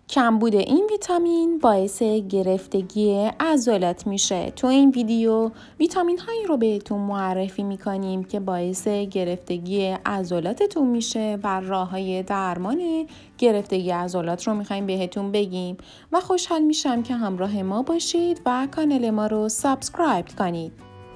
کمبود این ویتامین باعث گرفتگی عضلات میشه. تو این ویدیو ویتامین هایی رو بهتون معرفی میکنیم که باعث گرفتگی عضلاتتون میشه و راه های درمان گرفتگی عضلات رو میخوایم بهتون بگیم و خوشحال میشم که همراه ما باشید و کانال ما رو سابسکرایب کنید.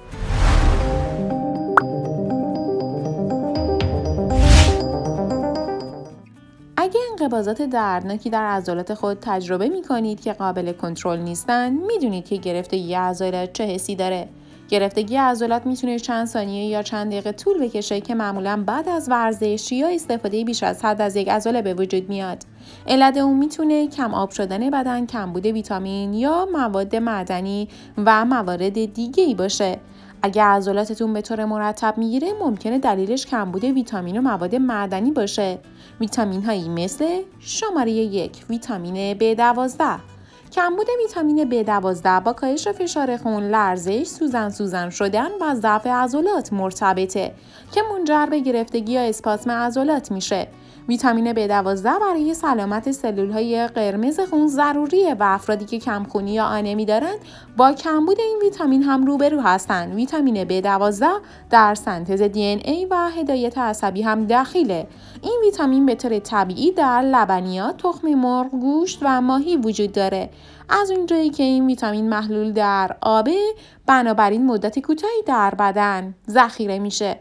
اگه انقباضات دردناکی در عضلات خود تجربه می‌کنید که قابل کنترل نیستن، میدونید که گرفتگی عضلات چه حسی داره. گرفتگی عضلات میتونه چند ثانیه یا چند دقیقه طول بکشه که معمولاً بعد از ورزش یا استفاده بیش از حد از یک عضله به وجود میاد. علت اون میتونه کم آب شدن بدن، کمبود ویتامین یا مواد معدنی و موارد دیگه‌ای باشه. اگر عضلاتتون به طور مرتب میگیره ممکنه دلیلش کمبود ویتامین و مواد معدنی باشه. ویتامین هایی مثل شماره 1 ویتامین B12. کمبود ویتامین B12 با کاهش فشار خون، لرزش، سوزن شدن و ضعف عضلات مرتبطه که منجر به گرفتگی یا اسپاسم عضلات میشه. ویتامین B12 برای سلامت سلول‌های قرمز خون ضروریه و افرادی که کمخونی یا آنمی دارن با کمبود این ویتامین هم روبرو هستن. ویتامین B12 در سنتز DNA و هدایت عصبی هم دخیله. این ویتامین به طور طبیعی در لبنیات، تخم مرغ، گوشت و ماهی وجود داره. از اونجایی که این ویتامین محلول در آبه، بنابراین مدت کوتاهی در بدن ذخیره میشه.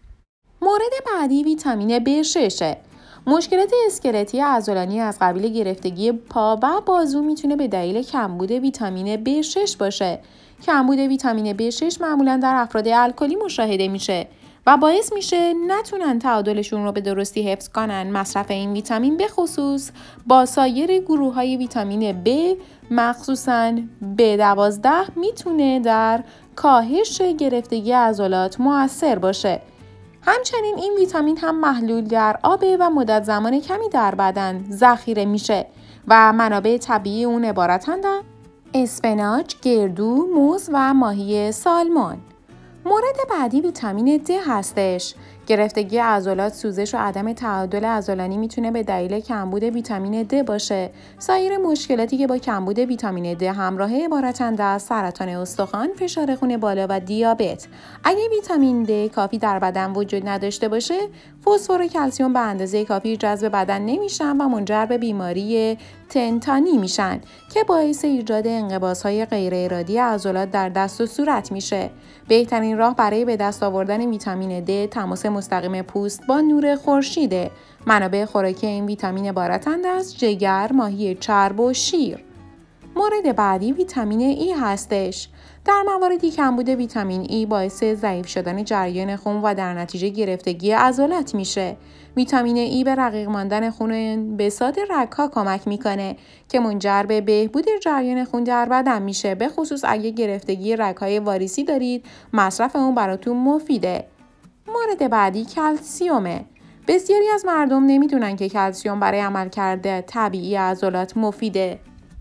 مورد بعدی ویتامین B6. مشکلات اسکلتی عضلانی از قبیل گرفتگی پا و بازو میتونه به دلیل کمبود ویتامین B6 باشه. کمبود ویتامین B6 معمولا در افراد الکلی مشاهده میشه و باعث میشه نتونن تعادلشون رو به درستی حفظ کنن. مصرف این ویتامین به خصوص با سایر گروه‌های ویتامین B مخصوصاً B12 میتونه در کاهش گرفتگی عضلات مؤثر باشه. همچنین این ویتامین هم محلول در آب و مدت زمان کمی در بدن ذخیره میشه و منابع طبیعی اون عبارتند از اسفناج، گردو، موز و ماهی سالمون. مورد بعدی ویتامین د هستش. گرفتگی عضلات، سوزش و عدم تعادل عضلانی میتونه به دلیل کمبود ویتامین د باشه. سایر مشکلاتی که با کمبود ویتامین د همراهه عبارتند از سرطان استخوان، فشار خون بالا و دیابت. اگه ویتامین د کافی در بدن وجود نداشته باشه، فسفر و کلسیم به اندازه کافی جذب بدن نمیشن و منجر به بیماری تنتانی میشن که باعث ایجاد انقباض‌های غیر ارادی عضلات در دست و صورت میشه. بهترین راه برای به دست آوردن ویتامین د تماس مستقیم پوست با نور خورشیده. منابع خوراکی این ویتامین عبارتند از جگر، ماهی چرب و شیر. مورد بعدی ویتامین ای هستش. در مواردی کمبود ویتامین ای باعث ضعیف شدن جریان خون و در نتیجه گرفتگی عضلات میشه. ویتامین ای به رقیق ماندن خون بساط رگ‌ها کمک میکنه که منجر به بهبود جریان خون در بدن میشه. به خصوص اگه گرفتگی رگ‌های واریسی دارید، مصرف اون براتون مفیده. مورد بعدی کلسیومه. بسیاری از مردم نمیدونن که کلسیوم برای عملکرد طبیعی عضلات مفیده.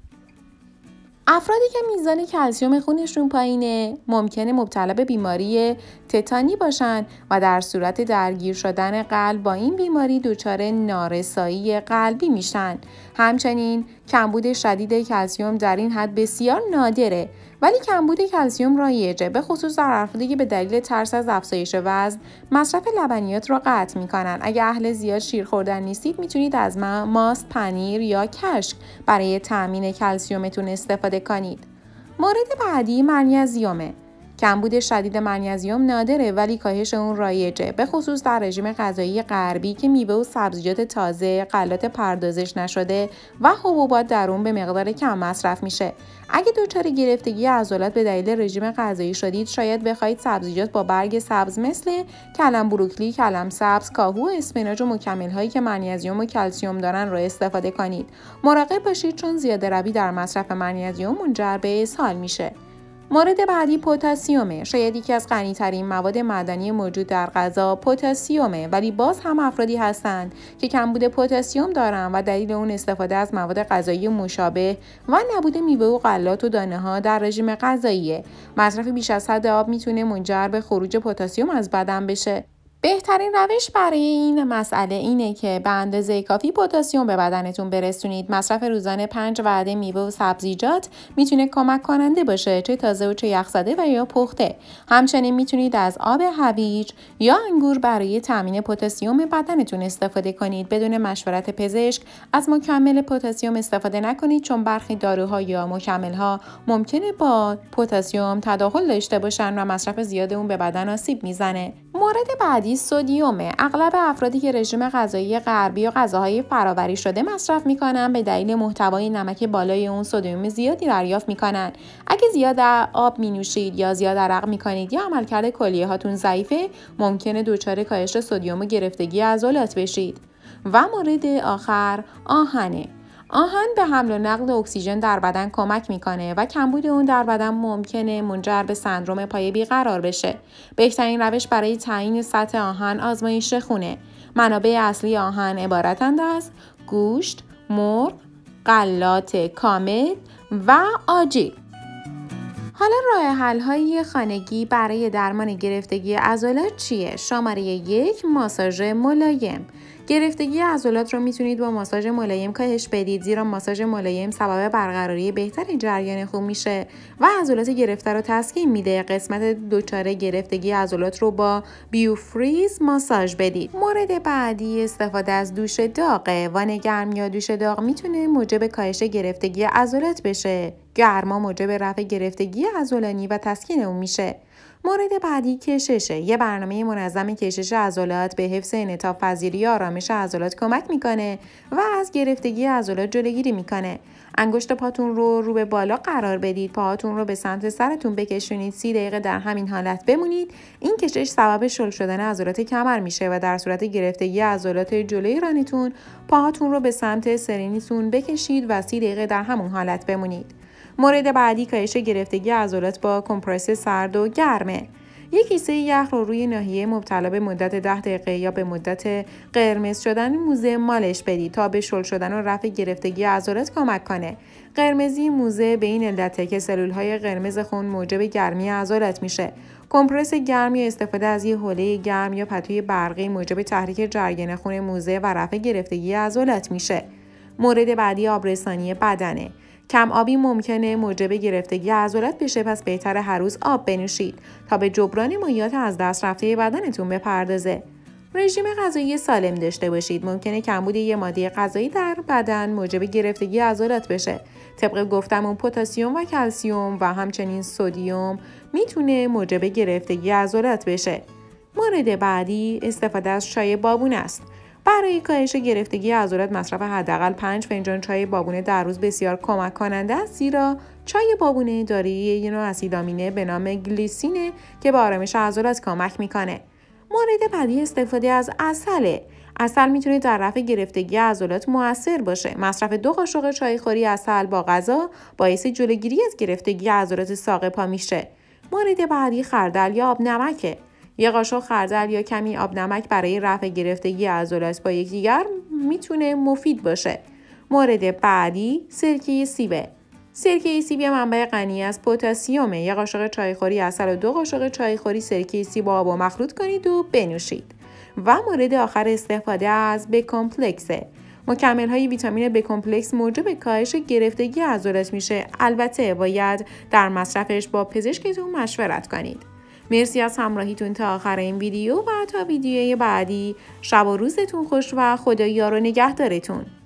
افرادی که میزان کلسیوم خونشون پایینه ممکنه مبتلا به بیماری تتانی باشن و در صورت درگیر شدن قلب با این بیماری دچار نارسایی قلبی میشن. همچنین کمبود شدید کلسیوم در این حد بسیار نادره، ولی کمبود کلسیوم رایجه، به خصوص در افرادی که به دلیل ترس از افزایش وزن مصرف لبنیات رو قطع میکنن. اگه اهل زیاد شیر خوردن نیستید، میتونید از ماست، پنیر یا کشک برای تامین کلسیومتون استفاده کنید. مورد بعدی منیزیمه. کمبود شدید منیزیم نادره ولی کاهش اون رایجه، به خصوص در رژیم غذایی غربی که میوه و سبزیجات تازه، غلات پردازش نشده و حبوبات در اون به مقدار کم مصرف میشه. اگه دچار گرفتگی عضلات به دلیل رژیم غذایی شدید، شاید بخواید سبزیجات با برگ سبز مثل کلم بروکلی، کلم سبز، کاهو، اسفناج و مکمل هایی که منیزیم و کلسیم دارن رو استفاده کنید. مراقب باشید چون زیاده روی در مصرف منیزیم منجر به اسهال میشه. مورد بعدی پتاسیمه. شاید یکی از غنی‌ترین مواد معدنی موجود در غذا پتاسیمه، ولی باز هم افرادی هستند که کمبود پتاسیم دارن و دلیل اون استفاده از مواد غذایی مشابه و نبود میوه و غلات و دانه‌ها در رژیم غذاییه. مصرف بیش از حد آب میتونه منجر به خروج پتاسیم از بدن بشه. بهترین روش برای این مسئله اینه که به اندازه کافی پتاسیم به بدنتون برسونید. مصرف روزانه 5 وعده میوه و سبزیجات میتونه کمک کننده باشه، چه تازه و چه یخزده و یا پخته. همچنین میتونید از آب هویج یا انگور برای تامین پتاسیم بدنتون استفاده کنید. بدون مشورت پزشک از مکمل پتاسیم استفاده نکنید، چون برخی داروها یا مکمل‌ها ممکنه با پتاسیم تداخل داشته باشن و مصرف زیاد اون به بدن آسیب میزنه. مورد بعدی سدیومه. اغلب افرادی که رژیم غذایی غربی و غذاهای فرآوری شده مصرف میکنن به دلیل محتوای نمک بالای اون سدیم زیادی دریافت میکنن. اگه زیاد آب مینوشید یا زیاد عرق میکنید یا عملکرد کلیه هاتون ضعیفه، ممکنه دچار کاهش سدیم و گرفتگی عضلات بشید. و مورد آخر آهنه. آهن به حمل و نقل اکسیژن در بدن کمک میکنه و کمبود اون در بدن ممکنه منجر به سندرم پای بیقرار بشه. بهترین روش برای تعیین سطح آهن آزمایش خونه. منابع اصلی آهن عبارتند از گوشت، مرغ، غلات کامل و آجیل. حالا راه حل‌های خانگی برای درمان گرفتگی عضلات چیه؟ شماره 1 ماساژ ملایم. گرفتگی عضلات رو میتونید با ماساژ ملایم کاهش بدید، زیرا ماساژ ملایم سبب برقراری بهتر جریان خون میشه و عضلات گرفته رو تسکین میده. قسمت دچار گرفتگی عضلات رو با بیوفریز ماساژ بدید. مورد بعدی استفاده از دوش داغه. وان گرم یا دوش داغ میتونه موجب کاهش گرفتگی عضلات بشه. گرما موجب رفع گرفتگی عضلانی و تسکین اون میشه. مورد بعدی کششه. یه برنامه منظم کشش عضلات به حفظ انعطاف پذیری و آرامش عضلات کمک میکنه و از گرفتگی عضلات جلوگیری میکنه. انگشت پاتون رو به بالا قرار بدید، پاهاتون رو به سمت سرتون بکشونید، 30 دقیقه در همین حالت بمونید. این کشش سبب شل شدن عضلات کمر میشه و در صورت گرفتگی عضلات جلوی رانتون، پاهاتون رو به سمت سرینیتون بکشید و 30 دقیقه در همون حالت بمونید. مورد بعدی کاهش گرفتگی عضلات با کمپرس سرد و گرمه. یک کیسه یخ رو روی ناحیه مبتلا به مدت 10 دقیقه یا به مدت قرمز شدن موزه مالش بدید تا به شل شدن و رفع گرفتگی عضلات کمک کنه. قرمزی موزه به این علته که سلول‌های قرمز خون موجب گرمی عضلات میشه. کمپرس گرم یا استفاده از یک حوله گرم یا پتوی برقی موجب تحریک جریان خون موزه و رفع گرفتگی عضلات میشه. مورد بعدی آبرسانی بدنه. کم آبی ممکنه موجب گرفتگی عضلات بشه، پس بهتره هر روز آب بنوشید تا به جبران مایعات از دست رفته بدنتون بپردازه. رژیم غذایی سالم داشته باشید. ممکنه کمبود یه ماده غذایی در بدن موجب گرفتگی عضلات بشه. طبق گفتمون پتاسیم و کلسیم و همچنین سدیم میتونه موجب گرفتگی عضلات بشه. مورد بعدی استفاده از چای بابونه است. برای کاهش گرفتگی عضلات مصرف حداقل 5 فنجان چای بابونه در روز بسیار کمک کننده است، زیرا چای بابونه دارای یک نوع اسید آمینه به نام گلیسینه که به آرامش عضلات کمک میکنه. مورد بعدی استفاده از عسله. عسل میتونه در رفع گرفتگی عضلات مؤثر باشه. مصرف 2 قاشق چایخوری عسل با غذا باعث جلوگیری از گرفتگی عضلات ساق پا میشه. مورد بعدی خردل یا آب نمکه. 1 قاشق خردل یا کمی آب نمک برای رفع گرفتگی عضلات با یکدیگر میتونه مفید باشه. مورد بعدی سرکه سیبه. سرکه سیب منبع غنی از پتاسیمه. 1 قاشق چایخوری عسل و 2 قاشق چایخوری سرکه سیب با آب مخلوط کنید و بنوشید. و مورد آخر استفاده از B کمپلکسه. مکمل های ویتامین B کمپلکس موجب کاهش گرفتگی عضلات میشه. البته باید در مصرفش با پزشکتون مشورت کنید. مرسی از همراهیتون تا آخر این ویدیو و تا ویدیوی بعدی. شب و روزتون خوش و خدا یار و نگهدارتون.